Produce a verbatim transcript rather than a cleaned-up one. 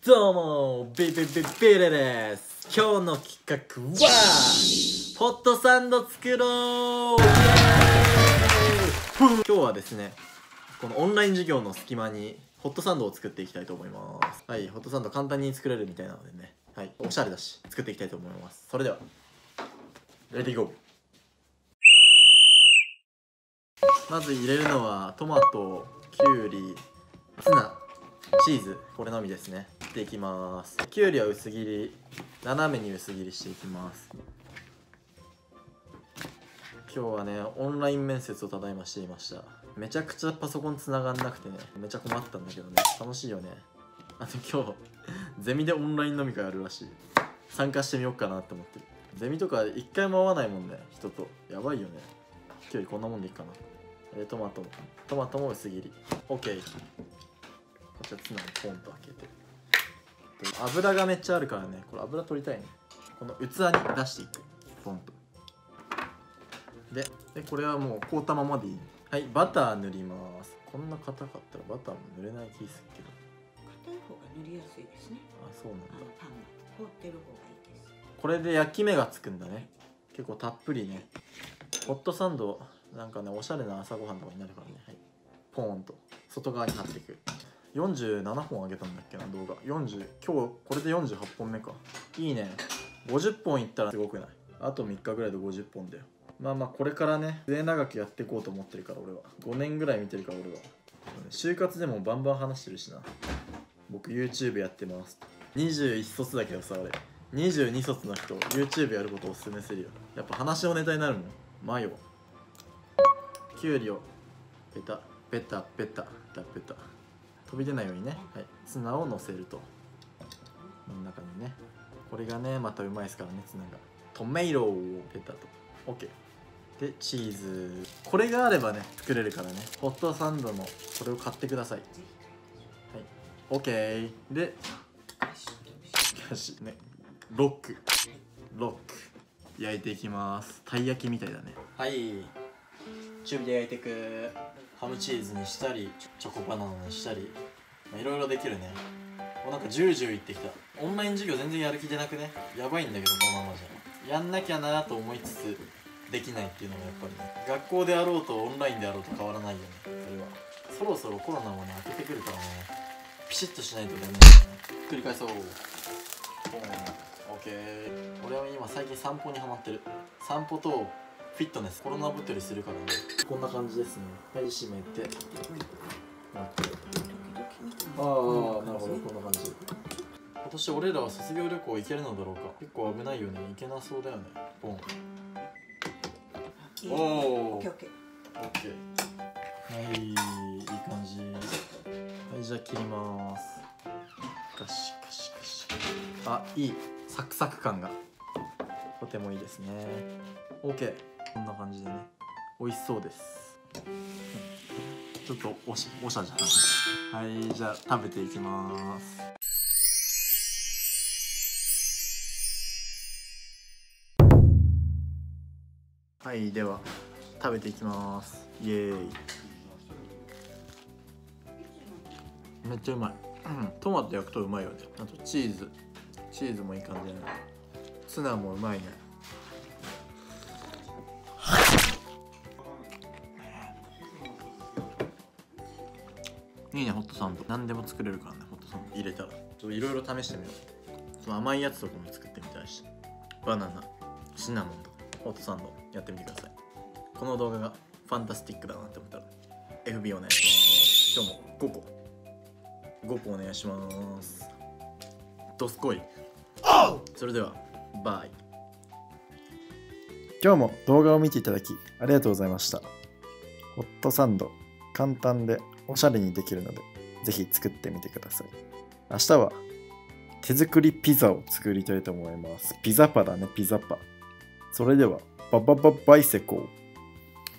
どうもビビビビレです。今日の企画はホットサンド作ろう。イエーイ。今日はですね、このオンライン授業の隙間にホットサンドを作っていきたいと思います。はい、ホットサンド簡単に作れるみたいなのでね、はい、おしゃれだし作っていきたいと思います。それではレディーゴー。まず入れるのはトマト、きゅうり、ツナ、チーズ、これのみですね。切っていきます。きゅうりは薄切り、斜めに薄切りしていきます。今日はね、オンライン面接をただいましていました。めちゃくちゃパソコン繋がんなくてね、めちゃ困ったんだけどね、楽しいよね。あと今日ゼミでオンライン飲み会あるらしい。参加してみようかなって思ってる。ゼミとか一回も会わないもんね、人と。やばいよね。きゅうりこんなもんでいいかな。えー、トマトもトマトも薄切り OK。 こっちはツナをポンと開けて、油がめっちゃあるからね、これ油取りたいね。この器に出していく、ポンと。ででこれはもう凍ったままでいい。はい、バター塗ります。こんな硬かったらバターも塗れない気するけど、 硬い方が塗りやすいですね。 あ、そうなんだ。 パンが凍ってる方がいいです。 これで焼き目がつくんだね。結構たっぷりね。ホットサンドなんかね、おしゃれな朝ごはんとかになるからね。はい、ポーンと外側に貼っていく。よんじゅうななほんあげたんだっけな、動画。よんじゅう、今日これでよんじゅうはっぽんめか。いいね。ごじゅっぽんいったらすごくない？あとみっかぐらいでごじゅっぽんだよ。まあまあこれからね、末長くやっていこうと思ってるから、俺はごねんぐらい見てるから。俺は就活でもバンバン話してるしな。僕 YouTube やってます。にじゅういっそつだけどさ、俺にじゅうにそつの人 YouTube やることをおすすめするよ。やっぱ話のネタになるもん。マヨ、きゅうりをペタペタペタペタペタ、飛び出ないようにね。はい、ツナをのせると真ん中にね。これがねまたうまいですからね、ツナが。トメイロをペタと OK で、チーズ。これがあればね作れるからね。ホットサンドのこれを買ってください。はい、 OK でよしね、ロックロック焼いていきます。たい焼きみたいだね。はい、中火で焼いていく。ハムチーズにしたりチョコバナナにしたり、いろいろできるね。もうなんかジュージューいってきた。オンライン授業全然やる気出なくね。やばいんだけどこのままじゃ。やんなきゃなと思いつつできないっていうのがやっぱりね、学校であろうとオンラインであろうと変わらないよね。それはそろそろコロナもね明けてくるからね、ピシッとしないとダメだね。繰り返そう。オッケー。俺は今最近散歩にハマってる。散歩とフィットネス。コロナ太りするからね。こんな感じですね。はい、閉めて。ああ、なるほど、こんな感じ。今年俺らは卒業旅行行けるのだろうか。結構危ないよね。行けなそうだよね。ボン。おお。オッケー。オッケー。はい、いい感じ。はい、じゃあ切ります。ガシガシガシ。あ、いい。サクサク感がとてもいいですね。オッケー。こんな感じでね、美味しそうです。ちょっとおしおしゃじゃん。はい、じゃあ食べていきます。はい、では食べていきます。イエーイ。めっちゃうまい。トマト焼くとうまいよね。あとチーズチーズもいい感じだね。ツナもうまいね。いいね、ホットサンド。何でも作れるからね、ホットサンド入れたら。ちょっといろいろ試してみよう。その甘いやつとかも作ってみたいし、バナナ、シナモンとかホットサンドやってみてください。この動画がファンタスティックだなって思ったら エフビー お願いします。今日もごこごこお願いします。どすこい。それではバイ。 今日も動画を見ていただきありがとうございました。ホットサンド簡単でおしゃれにできるのでぜひ作ってみてください。明日は手作りピザを作りたいと思います。ピザパだね、ピザパ。それではババババイセコー。